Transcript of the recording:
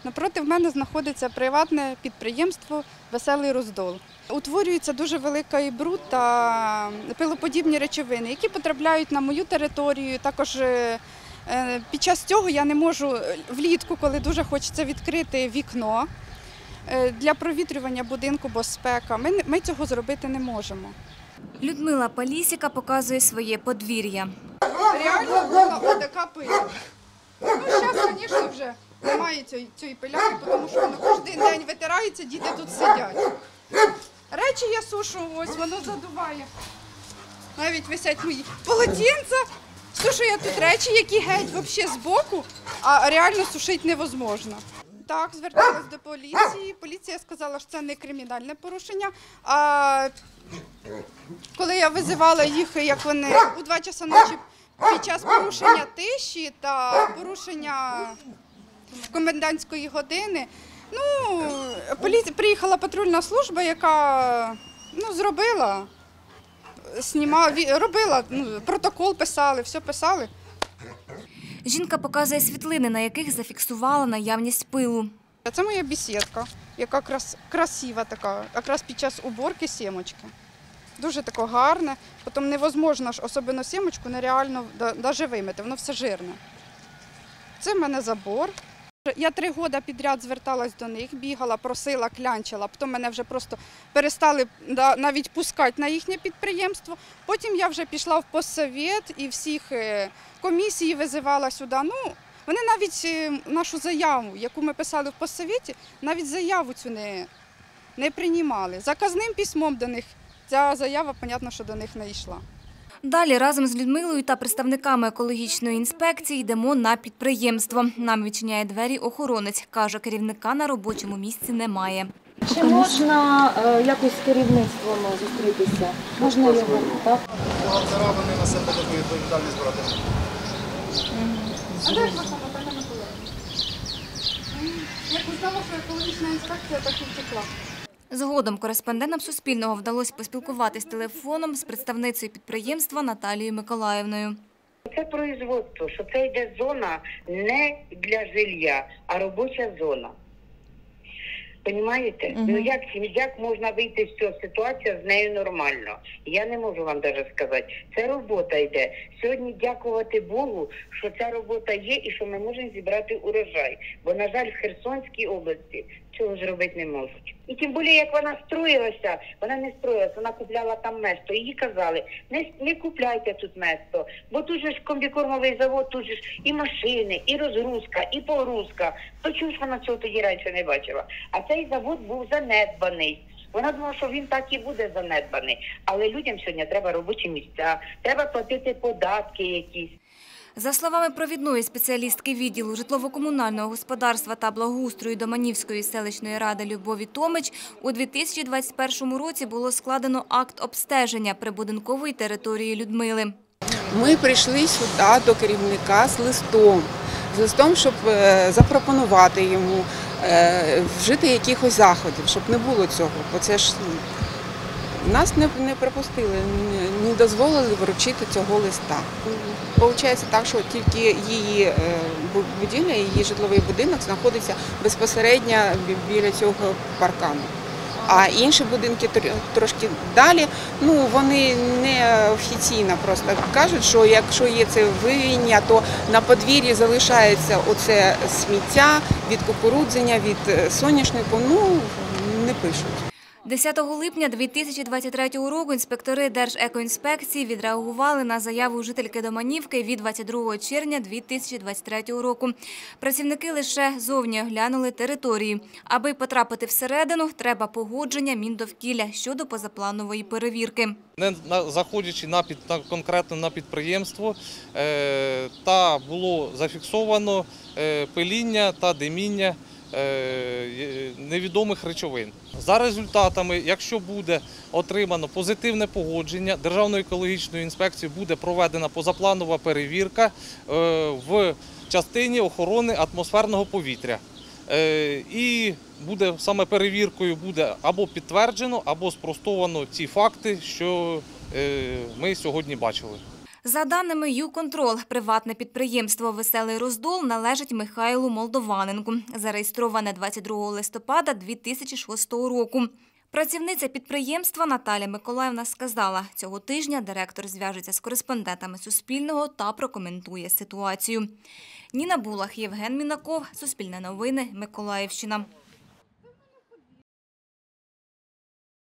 Напроти мене знаходиться приватне підприємство «Веселий Роздол». Утворюється дуже великий бруд та пилоподібні речовини, які потрапляють на мою територію. Також під час цього я не можу влітку, коли дуже хочеться відкрити вікно для провітрювання будинку, бо спека. Ми цього зробити не можемо. Людмила Палісіка показує своє подвір'я. Реально була отака пиля. Зараз, звісно, вже немає цієї пиляки, тому що воно кожен день витирається, діти тут сидять. Речі я сушу, ось воно задуває. Навіть висять мої полотенця. Сушу я тут речі, які геть взагалі збоку, а реально сушити невозможно. Так, зверталась до поліції. Поліція сказала, що це не кримінальне порушення. А коли я визивала їх, як вони у 2 часа ночі під час порушення тиші та порушення комендантської години, приїхала патрульна служба, яка робила протокол, писали, все писали. Жінка показує світлини, на яких зафіксувала наявність пилу. Це моя бесідка, яка красива така, якраз під час уборки сімочки. Дуже таке гарне, потім невозможно, особливо сімочку, нереально навіть вимити, воно все жирне. Це в мене забор. Я 3 роки підряд зверталась до них, бігала, просила, клянчила, потім мене вже просто перестали навіть пускати на їхнє підприємство. Потім я вже пішла в постсовєт і всіх комісій визивала сюди. Вони навіть нашу заяву, яку ми писали в постсовєті, навіть заяву цю не приймали. Заказним письмом до них ця заява, зрозуміло, що до них не йшла. Далі разом з Людмилою та представниками екологічної інспекції йдемо на підприємство. Нам відчиняє двері охоронець. Каже, керівника на робочому місці немає. Чи можна якось з керівництвом зустрітися? Можна його, так? Бухгалтера, вони на себе таку відповідальність брати. А де ж ваша Наталя Миколаївна? Як узнала, що екологічна інспекція, так і втекла. Згодом кореспондентам Суспільного вдалося поспілкуватись телефоном з представницею підприємства Наталією Миколаївною. Це производство, що це йде зона не для жилья, а робоча зона. Понімаєте? Як можна вийти з цього ситуації, з нею нормально? Я не можу вам навіть сказати. Це робота йде. Сьогодні дякувати Богу, що ця робота є і що ми можемо зібрати урожай. Бо, на жаль, в Херсонській області цього зробити не можуть. І тим більше, як вона строїлася, вона не строїлася, вона купляла там место. Їй казали, не купляйте тут место, бо тут же ж комбікормовий завод, тут же ж і машини, і розгрузка, і погрузка. То чому ж вона цього тоді раніше не бачила? А цей завод був занедбаний. Вона думала, що він так і буде занедбаний. Але людям сьогодні треба робочі місця, треба платити податки якісь. За словами провідної спеціалістки відділу житлово-комунального господарства та благоустрою Доманівської селищної ради Любові Томич, у 2021 році було складено акт обстеження прибудинкової території Людмили. Ми прийшли сюди до керівника з листом, щоб запропонувати йому вжити якихось заходів, щоб не було цього. Бо це ж нас не припустили, не дозволили вручити цього листа. Получається так, що тільки її будівля, її житловий будинок знаходиться безпосередньо біля цього паркану. А інші будинки трошки далі, вони не офіційно просто кажуть, що якщо є це вивіння, то на подвір'ї залишається оце сміття від кукурудзення, від соняшнику, не пишуть. 10 липня 2023 року інспектори Держекоінспекції відреагували на заяву жительки Доманівки від 22 червня 2023 року. Працівники лише зовні оглянули території. Аби потрапити всередину, треба погодження Міндовкілля щодо позапланової перевірки. Не заходячи конкретно на підприємство, та було зафіксовано пиління та диміння невідомих речовин. За результатами, якщо буде отримано позитивне погодження, Державною екологічною інспекцією буде проведена позапланова перевірка в частині охорони атмосферного повітря. І саме перевіркою буде або підтверджено, або спростовано ті факти, що ми сьогодні бачили. За даними «Юконтрол», приватне підприємство «Веселий Роздол» належить Михайлу Молдованенку, зареєстроване 22 листопада 2006 року. Працівниця підприємства Наталя Миколаївна сказала, цього тижня директор зв'яжеться з кореспондентами Суспільного та прокоментує ситуацію. Ніна Булах, Євген Мінаков, Суспільне новини, Миколаївщина.